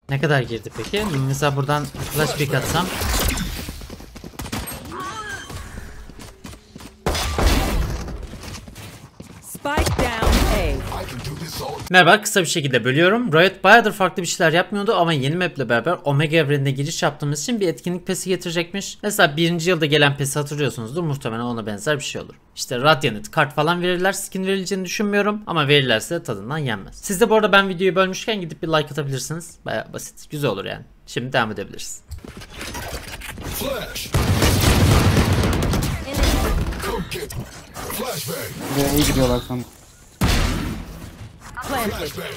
Ne kadar girdi peki? Mesela buradan flash pick atsam. Spike down A. Merhaba, kısa bir şekilde bölüyorum. Riot bayağıdır farklı bir şeyler yapmıyordu ama yeni map ile beraber Omega evrenine giriş yaptığımız için bir etkinlik pesi getirecekmiş. Mesela 1. yılda gelen pesi hatırlıyorsunuzdur, muhtemelen ona benzer bir şey olur. İşte Radiant kart falan verirler, skin verileceğini düşünmüyorum ama verirlerse tadından yenmez. Siz de bu arada ben videoyu bölmüşken gidip bir like atabilirsiniz. Bayağı basit, güzel olur yani. Şimdi devam edebiliriz. Flash. Flashbang. Buraya iyi gidiyorlar sanırım. Planted. Flashbang.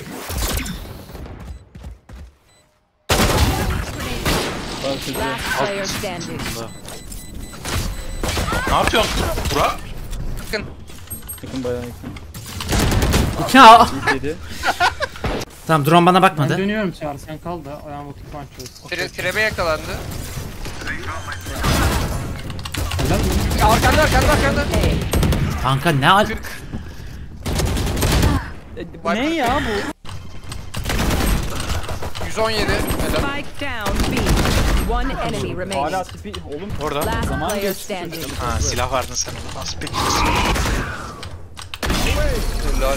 Last player standing. Ne yapıyorsun Burak? Yakın bayağı yakın. Ya. İyi dedi. Tamam, drone bana Ben bakmadı. dönüyorum Çağrı, sen kal da ayağıma oturup açıyoruz. Trebe yakalandı. Helal mi? Arkanda. Kanka ne al... Ne ya bu? 117. Helal. Spike down B. One enemy remaining. Hala tipi oğlum. Orada. Last Zaman player geçti standing. Ha, silah vardın sen onu. Nasıl bekliyorsun? Helal.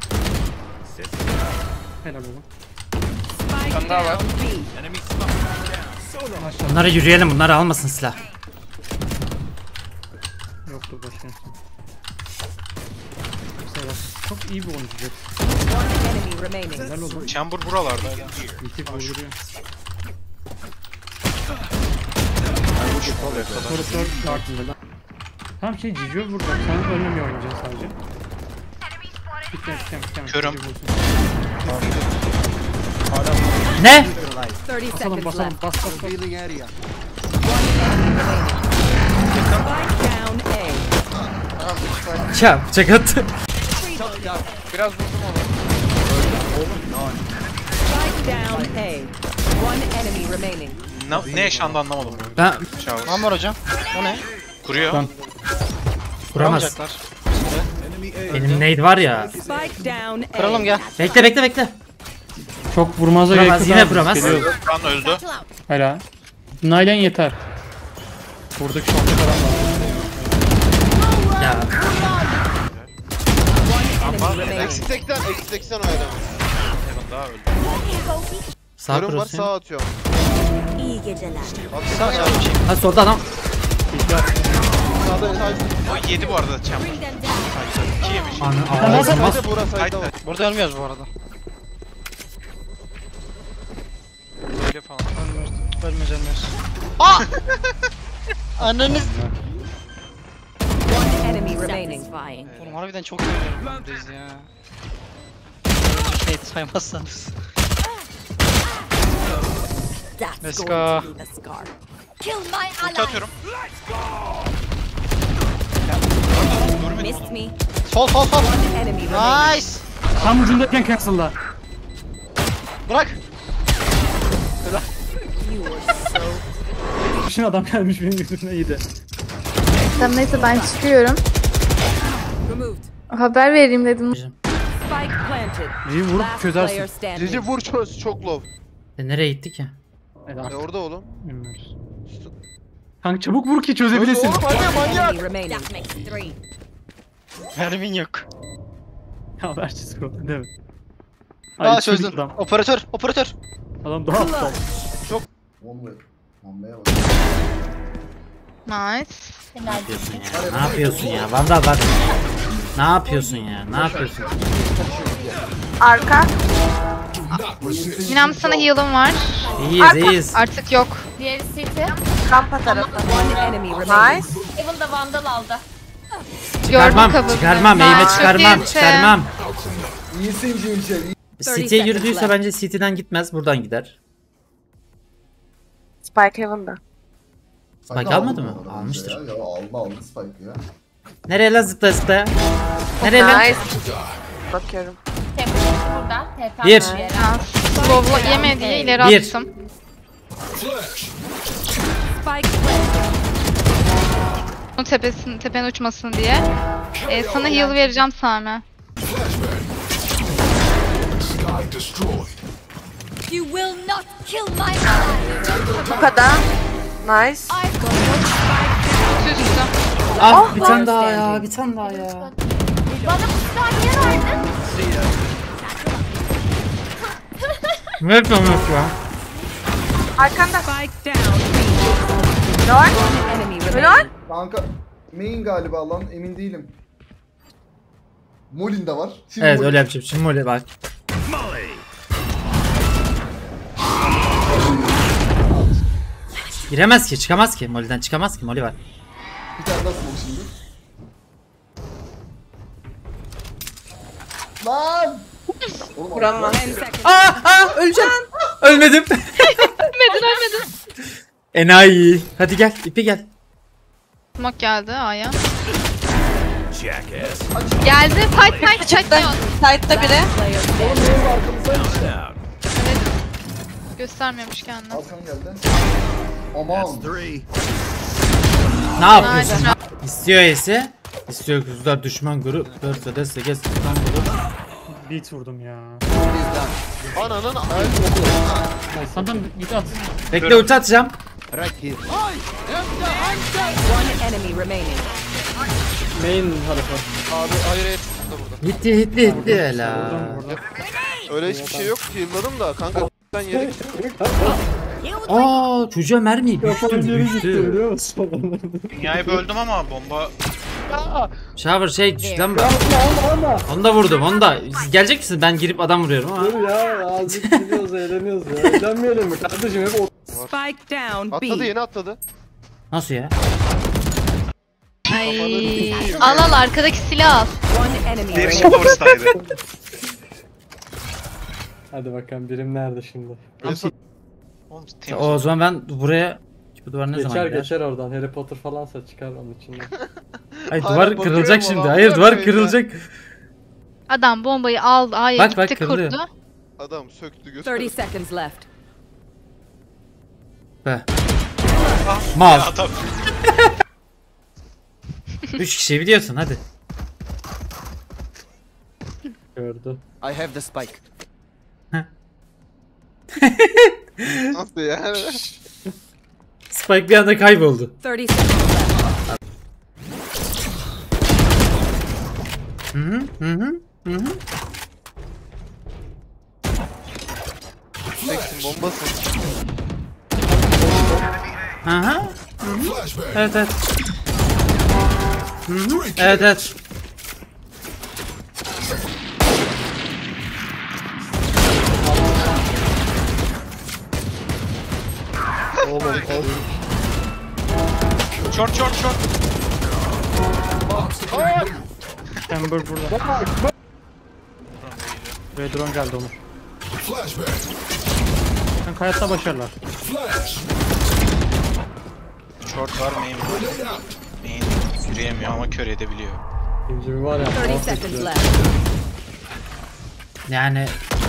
Helal oğlum. Spike tane daha var. down B. Bunlara yürüyelim, bunları almasın silah. Yoktur başka. Çok iyi bir oyuncu. One enemy remaining. Helal oğlum. Chamber buralarda. Helal. İlk vurduruyor. Kadar. Operatör kartında. Tam şey Cicio burada. Sen önlemi oynayacaksın sadece. Bitti. Körüm. Ne? 30 Basalım seconds basalım left. bas. One enemy remaining. Spike down A. Ya bıçak attı. Biraz vurdum onu. Spike down A. One enemy remaining. Ne yaşandı anlamadım. Ben Çağır. Var hocam. O ne? Kuruyor. Ben- vuramaz. Vuramayacaklar. Benim nade var ya. Spike down A. Kıralım gel. Bekle. Çok vurmaza Vuramaz, gerek yine yok. vuramaz. Geliyoruz. Kan öldü. Helal. Naylen yeter. Buradaki şortu falan var. Ya Enemy remaining. Eksi 80 oynadım. Heaven daha öldü. sağ Görüm var kuruyorsun. sağ atıyorum. Sağ sağ bir şey. Ha solda adam. Sağda sağda. O 7 bu arada Chamber. 2 yemiş. Ağzıma Sağda burası sayda var. Burada ölmüyoruz bu arada. Böyle falan. Ölmüyoruz. Ananız. One enemy remaining. Oğlum harbiden çok iyi oynuyorum biz ya. Şey saymazsanız. Let's go. Ulti atıyorum. Missed me. Sol. One enemy remaining. Nice. Tam ucundayken castle'da. Bırak. Şimdi adam gelmiş benim yüzümden iyiydi. Tamam neyse ben çıkıyorum. Removed. Haber vereyim dedim. Spike planted. İyi vurup Last player çözersin. standing. Cici vur çöz çok low. Nereye gitti ki? Orada oğlum. Bilmiyoruz. Kanka çabuk vur ki çözebilesin. Oğlum hadi manyak. Enemy remaining. Mermin yok. Ya ver çizgi değil mi? Aa çocuk çözdüm. Adam. Operatör. Adam daha aptal. Nice. Ne yapıyorsun ya? Vandal var. Ne yapıyorsun ya? Arka. Not persist. İnan sana heal'ım var. İyiyiz. Artık yok. Diğeri City. Rampa tarafı. One enemy remaining. Nice. Evan da Vandal aldı. Çıkarmam, kabul. meyve Nice. çıkarmam. Thirty City'ye seconds yürüdüyse left. bence City'den gitmez, buradan gider. Spike Heaven'da. Spike almadı mı? Almıştır. Ya aldı Spike'ı ya. Nereye lan zıplaya? Nereye lan? Nice. Bakıyorum. Tempo burada. TP Bir. bir yere. Slow'la yemedi diye ileri Bir. attım. Flash. Spike planted. Onun tepene uçmasın diye. Sana heal vereceğim Sami. Flashbang. Sky destroyed. You will not kill my ally. Bu kadar. Nice. Üstü. Ah bir tane daha ya, bir tane daha ya. Bana bu silahı niye verdin? Ne yapıyorsun ya? Arkanda. Spike down. Ne var? One enemy Ne remaining. var? Kanka main galiba lan emin değilim. Molin de var. Şimdi Evet Molin. öyle yapacağım. Şimdi Molly bak. Giremez ki, çıkamaz ki. Molly'den çıkamaz ki. Molly var. Bir tane daha smoke şimdi. Lan! Vuramam. 10 seconds. Öleceğim. Ölmedim. Ölmedin. Enayi. Hadi gel, ipi gel. Smoke geldi A'ya. Geldi. Fight çekmiyor. Sight'ta biri. Player standing. Evet. Göstermiyormuş kendini. Hakan geldi. Aman. Ne yapıyorsun? Nice. İstiyor Esi. İstiyor kızlar düşman grup. 4 ve 8 düşman grup. Beat vurdum ya. Ananın Sandım git at. Bekle ulti atacağım. One enemy remaining. Main tarafı. Abi hayır da burada. Gitti hela. Öyle hiçbir şey yok. Heal'ladım da kanka ben yere Aa çocuğa mermiyi düştüm. Biliyor musun? Dünyayı böldüm ama bomba... Shower şey düştü lan bak. Onu da vurdum onu da. Siz gelecek misiniz? Ben girip adam vuruyorum ama. Ya azıcık gidiyoruz eğleniyoruz ya. Eğlenmeyelim mi kardeşim hep o. Spike down. atladı B. yeni atladı. Nasıl ya? Ay. Al arkadaki silah al. One enemy Diğeri remaining. Force'daydı. Hadi bakalım birim nerede şimdi? Oğlum temiz. O zaman ben buraya bu duvar ne zaman gider? Geçer oradan. Harry Potter falansa çıkar onun içinden. Ay Hala duvar bakıyorum kırılacak ama şimdi. ben Hayır duvar bakıyorum kırılacak. Adam bombayı aldı. A'ya Bak, gitti kırılıyor. kurdu. Adam söktü 30 götürdü. seconds left. Be. Mal. Adam. 3 kişi biliyorsun hadi. Gördü. I have the spike. Nasıl yani? Spike bir anda kayboldu. 30 seconds left. Teksin bombasın. Aha. Flashbang. Evet evet. Evet evet. Short. Chamber burada. Ve drone geldi Onur. Flashbang. Sen hayatta başarılar. Flash. Short var main var. Grenade out. Main yürüyemiyor ama kör edebiliyor. İkinci bir var ya. 30 seconds left. Yani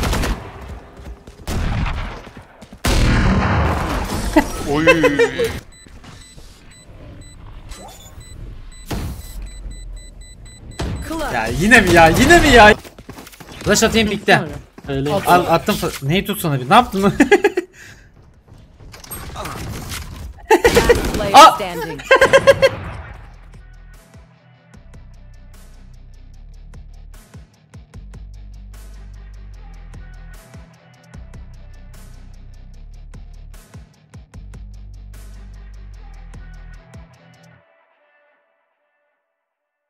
Oy. ya yine mi ya? Flash atayım pikte. Öyle. Al attım. Neyi tutsana bir. Ne yaptın? Player standing.